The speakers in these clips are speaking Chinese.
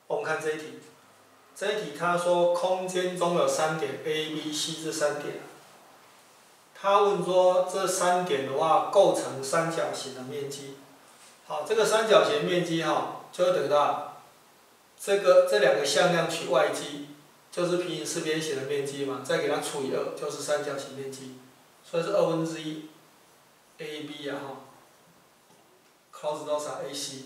我们看这一题，这一题他说空间中有3点 A、B、C 这3点，他问说这3点的话构成三角形的面积。好，这个三角形面积就等到这两个向量取外积，就是平行四边形的面积嘛，再给它除以2，就是三角形面积，所以是1/2 AB cos 多少 AC，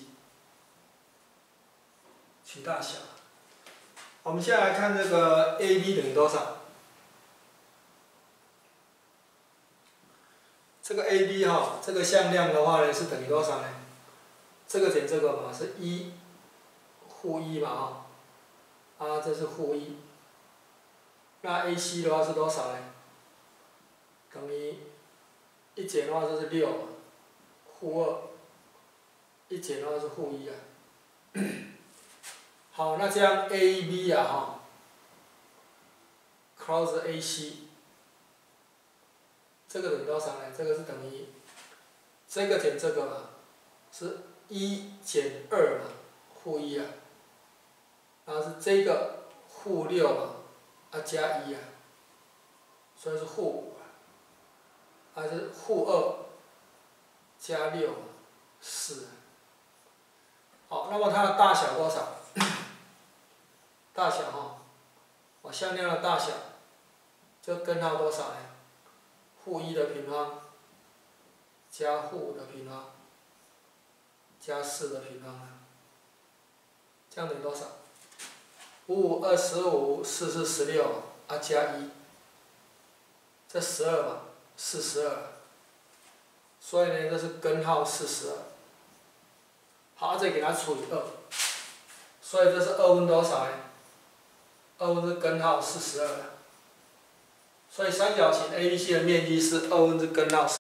取大小。我们现在来看这个 AB 等于多少？这个 AB 这个向量的话呢是等于多少呢？这个减这个嘛是1负1嘛这是负1。那 AC 的话是多少呢？等于1减的话就是6负2，1减的话是负1啊。好，那这样 AB cos AC， 这个等于多少呢？这个是等于这个减这个嘛，是1减2嘛，负1啊，然后是这个负6嘛，加1啊，所以是负5啊，还是负2加64。好，那么它的大小多少？大小我向量的大小就根号多少呢？负1的平方加负5的平方加4的平方这样等于多少？5 5 25， 4 是16加1，这12嘛，42，所以呢这是根号42。好，再给它除以2，所以这是2分多少呢？2分之根号42，所以三角形 ABC 的面积是2分之根号42。